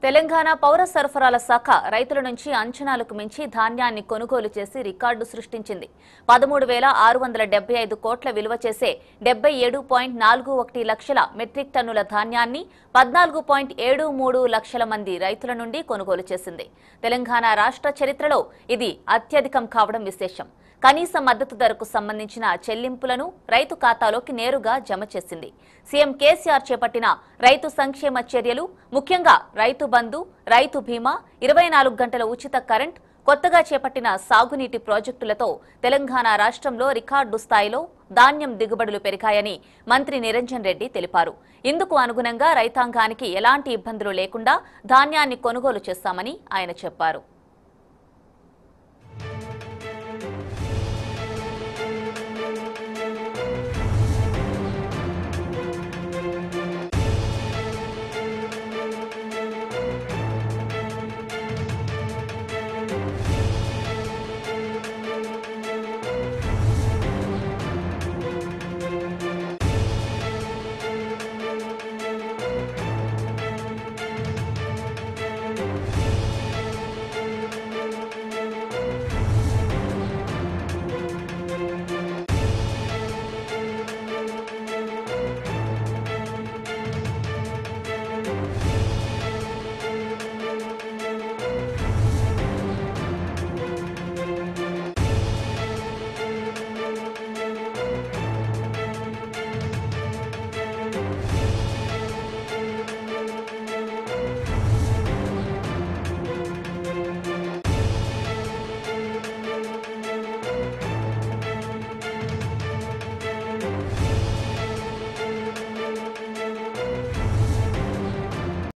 తెలంగాణ పౌర సరఫరాల శాఖ రైతుల నుంచి అంచనాలకు మించి ధాన్యాన్ని కొనుగోలు చేసి రికార్డు సృష్టించింది. 13,675 కోట్ల విలువ చేసే 77.41 లక్షల మెట్రిక్ టన్నుల ధాన్యాన్ని 14.73 లక్షల మంది రైతుల నుండి కొనుగోలు చేసింది. తెలంగాణ రాష్ట్ర చరిత్రలో ఇది అత్యధికం కావడం విశేషం. కనీస మద్దతు ధరకు సంబంధించిన చెల్లింపులను రైతు ఖాతాలోకి నేరుగా జమ చేసింది. సీఎం కేసీఆర్ చేపట్టిన రైతు సంక్షేమ చర్యలు, ముఖ్యంగా రైతు బంధు, రైతు బీమా, 24 గంటల ఉచిత కరెంట్, కొత్తగా చేపట్టిన సాగునీటి ప్రాజెక్టులతో తెలంగాణ రాష్ట్రంలో రికార్డు స్థాయిలో ధాన్యం దిగుబడులు పెరిగాయని మంత్రి నిరంజన్ రెడ్డి తెలిపారు. ఇందుకు అనుగుణంగా రైతాంగానికి ఎలాంటి ఇబ్బందులు లేకుండా ధాన్యాన్ని కొనుగోలు చేస్తామని ఆయన చెప్పారు.